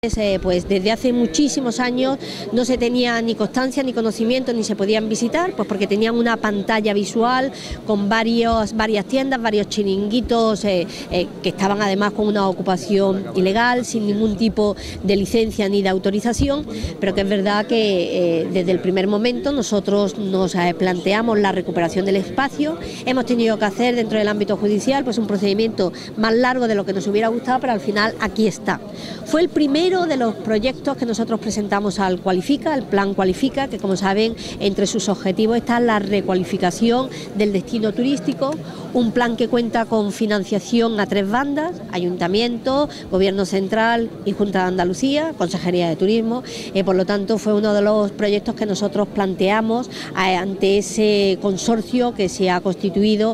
Pues desde hace muchísimos años no se tenía ni constancia ni conocimiento ni se podían visitar, pues porque tenían una pantalla visual con varias tiendas, varios chiringuitos que estaban además con una ocupación ilegal, sin ningún tipo de licencia ni de autorización, pero que es verdad que desde el primer momento nosotros nos planteamos la recuperación del espacio. Hemos tenido que hacer dentro del ámbito judicial pues un procedimiento más largo de lo que nos hubiera gustado, pero al final aquí está. Fue el primero de los proyectos que nosotros presentamos al Cualifica, el Plan Cualifica, que como saben entre sus objetivos está la recualificación del destino turístico, un plan que cuenta con financiación a 3 bandas, Ayuntamiento, Gobierno Central y Junta de Andalucía, Consejería de Turismo, por lo tanto fue uno de los proyectos que nosotros planteamos ante ese consorcio que se ha constituido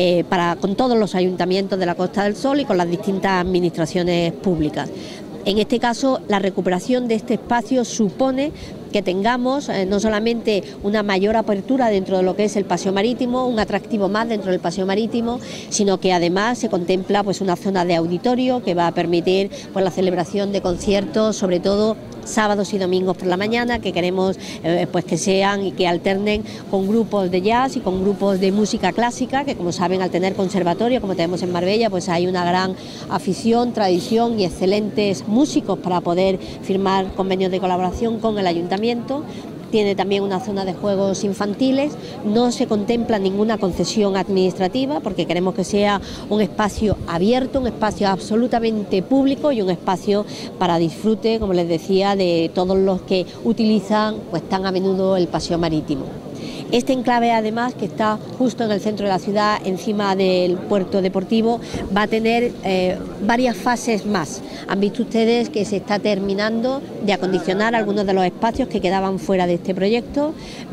con todos los ayuntamientos de la Costa del Sol y con las distintas administraciones públicas. En este caso, la recuperación de este espacio supone que tengamos no solamente una mayor apertura dentro de lo que es el paseo marítimo, un atractivo más dentro del paseo marítimo, sino que además se contempla pues una zona de auditorio que va a permitir pues la celebración de conciertos, sobre todo sábados y domingos por la mañana, que queremos pues que sean y que alternen con grupos de jazz y con grupos de música clásica, que como saben al tener conservatorio como tenemos en Marbella pues hay una gran afición, tradición y excelentes músicos para poder firmar convenios de colaboración con el ayuntamiento. Tiene también una zona de juegos infantiles, no se contempla ninguna concesión administrativa porque queremos que sea un espacio abierto, un espacio absolutamente público y un espacio para disfrute, como les decía, de todos los que utilizan pues tan a menudo el paseo marítimo. Este enclave además, que está justo en el centro de la ciudad, encima del puerto deportivo, va a tener varias fases más. Han visto ustedes que se está terminando de acondicionar algunos de los espacios que quedaban fuera de este proyecto.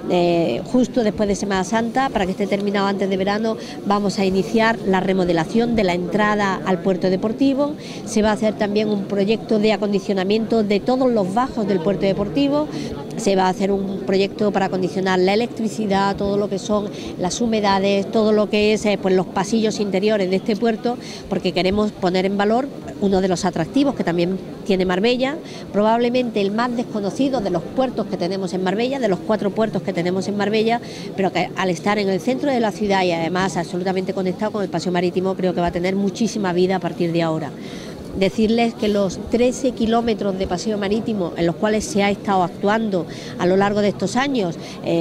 Justo después de Semana Santa, para que esté terminado antes de verano, vamos a iniciar la remodelación de la entrada al puerto deportivo. Se va a hacer también un proyecto de acondicionamiento de todos los bajos del puerto deportivo. Se va a hacer un proyecto para acondicionar la electricidad, todo lo que son las humedades, todo lo que es pues los pasillos interiores de este puerto, porque queremos poner en valor uno de los atractivos que también tiene Marbella, probablemente el más desconocido de los puertos que tenemos en Marbella, de los 4 puertos que tenemos en Marbella, pero que al estar en el centro de la ciudad y además absolutamente conectado con el paseo marítimo, creo que va a tener muchísima vida a partir de ahora. Decirles que los 13 kilómetros de paseo marítimo en los cuales se ha estado actuando a lo largo de estos años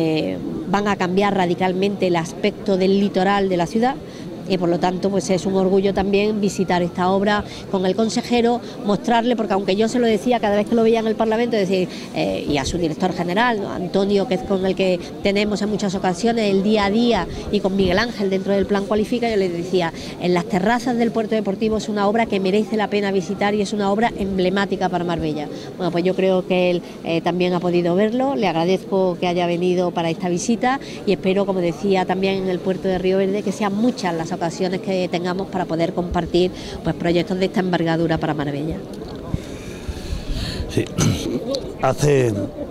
van a cambiar radicalmente el aspecto del litoral de la ciudad. Y por lo tanto pues es un orgullo también visitar esta obra con el consejero, mostrarle, porque aunque yo se lo decía cada vez que lo veía en el Parlamento, decir, y a su director general, ¿no? Antonio, que es con el que tenemos en muchas ocasiones el día a día, y con Miguel Ángel dentro del Plan Cualifica, yo le decía, en las terrazas del puerto deportivo es una obra que merece la pena visitar y es una obra emblemática para Marbella. Bueno, pues yo creo que él también ha podido verlo, le agradezco que haya venido para esta visita y espero, como decía también en el puerto de Río Verde, que sean muchas las ocasiones que tengamos para poder compartir pues proyectos de esta envergadura para Marbella. Sí, hace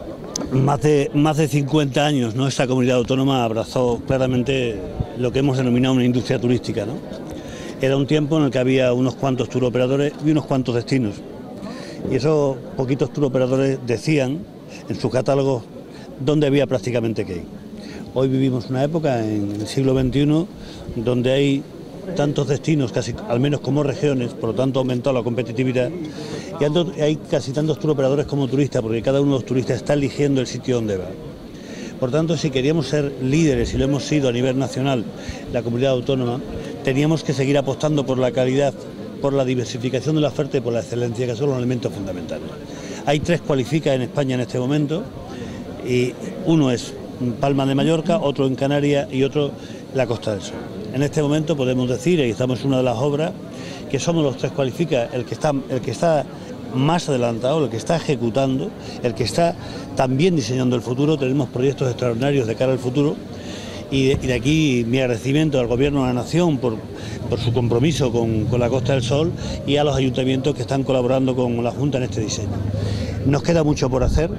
más de 50 años, ¿no?, esta comunidad autónoma abrazó claramente lo que hemos denominado una industria turística, ¿no? Era un tiempo en el que había unos cuantos turoperadores y unos cuantos destinos, y esos poquitos turoperadores decían en sus catálogos dónde había prácticamente que ir. Hoy vivimos una época en el siglo XXI donde hay tantos destinos, casi al menos como regiones, por lo tanto ha aumentado la competitividad y hay casi tantos turoperadores como turistas, porque cada uno de los turistas está eligiendo el sitio donde va. Por tanto, si queríamos ser líderes, y lo hemos sido a nivel nacional, la comunidad autónoma, teníamos que seguir apostando por la calidad, por la diversificación de la oferta y por la excelencia, que son los elementos fundamentales. Hay 3 Cualifica en España en este momento, y uno es Palma de Mallorca, otro en Canarias y otro la Costa del Sol. En este momento podemos decir, y estamos en una de las obras, que somos los 3 Cualifica, el que está más adelantado, el que está ejecutando, el que está también diseñando el futuro. Tenemos proyectos extraordinarios de cara al futuro y de aquí mi agradecimiento al Gobierno de la Nación por su compromiso con la Costa del Sol y a los ayuntamientos que están colaborando con la Junta en este diseño. Nos queda mucho por hacer.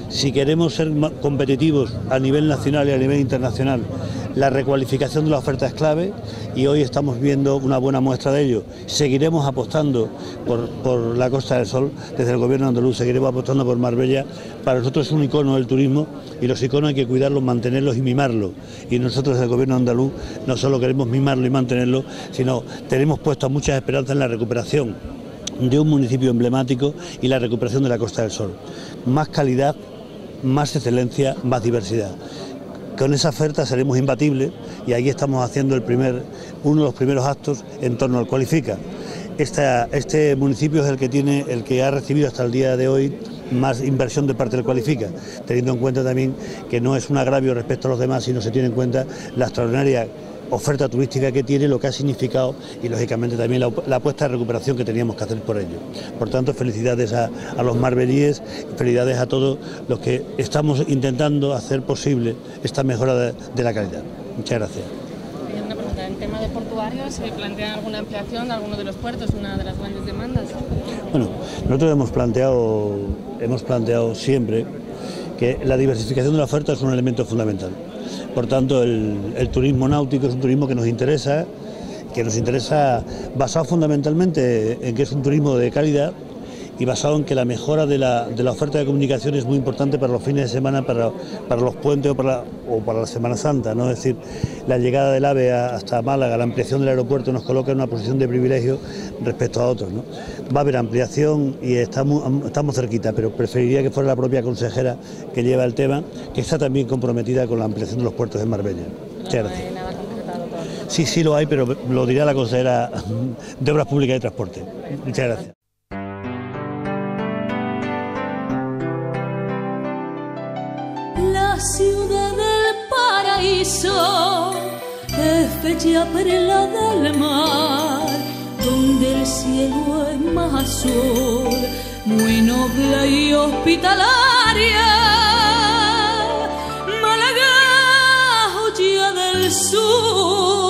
Si queremos ser competitivos a nivel nacional y a nivel internacional, la recualificación de la oferta es clave y hoy estamos viendo una buena muestra de ello. Seguiremos apostando por la Costa del Sol, desde el Gobierno andaluz seguiremos apostando por Marbella. Para nosotros es un icono del turismo y los iconos hay que cuidarlos, mantenerlos y mimarlos. Y nosotros desde el Gobierno andaluz no solo queremos mimarlo y mantenerlo, sino tenemos puestas muchas esperanzas en la recuperación de un municipio emblemático y la recuperación de la Costa del Sol. Más calidad, más excelencia, más diversidad. Con esa oferta seremos imbatibles y ahí estamos haciendo uno de los primeros actos en torno al Cualifica. Este municipio es el que ha recibido hasta el día de hoy más inversión de parte del Cualifica, teniendo en cuenta también que no es un agravio respecto a los demás, sino se tiene en cuenta la extraordinaria oferta turística que tiene, lo que ha significado y lógicamente también la apuesta de recuperación que teníamos que hacer por ello. Por tanto, felicidades a los marbellíes, felicidades a todos los que estamos intentando hacer posible esta mejora de la calidad. Muchas gracias. Una pregunta, en tema de portuarios, ¿se plantea alguna ampliación de alguno de los puertos, una de las grandes demandas? Bueno, nosotros hemos planteado siempre que la diversificación de la oferta es un elemento fundamental. Por tanto, el turismo náutico es un turismo que nos interesa basado fundamentalmente en que es un turismo de calidad y basado en que la mejora de la oferta de comunicación es muy importante para los fines de semana, para los puentes o para la Semana Santa, ¿no? Es decir, la llegada del AVE hasta Málaga, la ampliación del aeropuerto nos coloca en una posición de privilegio respecto a otros, ¿no? Va a haber ampliación y estamos cerquita, pero preferiría que fuera la propia consejera que lleva el tema, que está también comprometida con la ampliación de los puertos de Marbella. Muchas gracias. No hay nada concretado todavía. Sí lo hay, pero lo dirá la consejera de Obras Públicas y Transporte. Muchas gracias. La ciudad del paraíso es bella perla del mar, donde el cielo es más azul, muy noble y hospitalaria. Málaga, joya del sur.